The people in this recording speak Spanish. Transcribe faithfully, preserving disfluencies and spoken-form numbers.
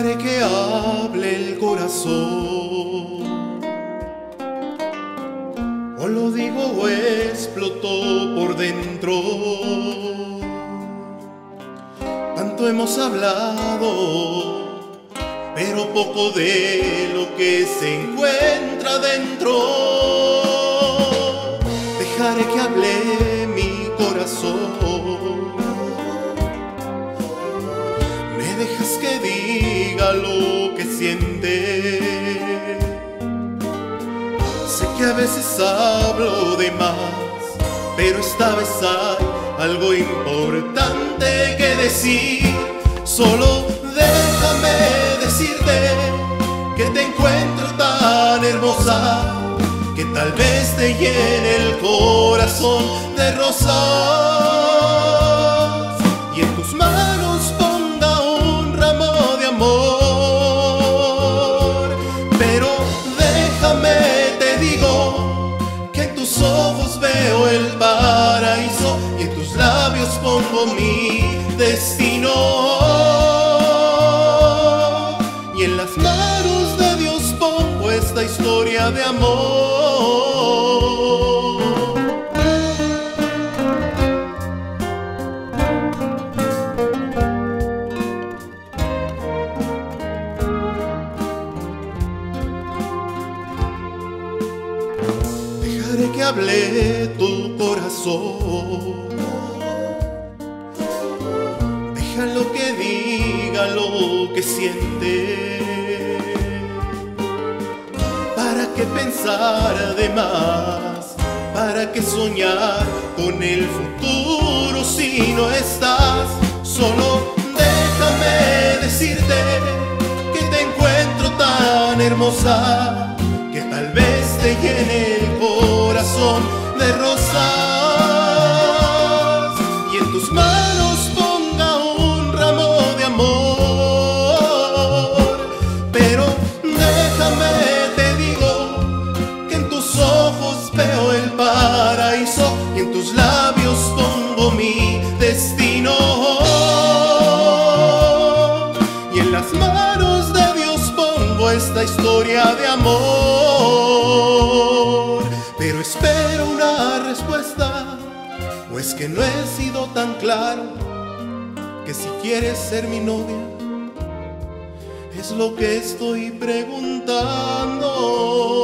Dejaré que hable el corazón, o lo digo o explotó por dentro. Tanto hemos hablado, pero poco de lo que se encuentra dentro. Dejaré que hable mi corazón. Me dejas que diga lo que siente. Sé que a veces hablo de más, pero esta vez hay algo importante que decir. Solo déjame decirte que te encuentro tan hermosa, que tal vez te llene el corazón de rosas, y en tus manos ponga un ramo de amor. Pero déjame, te digo, que en tus ojos veo el paraíso, y en tus labios pongo mi destino, y en las manos de Dios pongo esta historia de amor. Dejaré que hable tu corazón, déjalo que diga lo que siente. ¿Para qué pensar de más? ¿Para qué soñar con el futuro si no estás? Solo déjame decirte que te encuentro tan hermosa, que tal vez te llene el corazón de rosas, y en tus manos ponga un ramo de amor. Pero déjame, te digo, que en tus ojos veo el paraíso, y en tus labios pongo mi destino, y en las manos de Dios pongo esta historia de amor. Pero espero una respuesta, pues que no he sido tan claro, que si quieres ser mi novia es lo que estoy preguntando.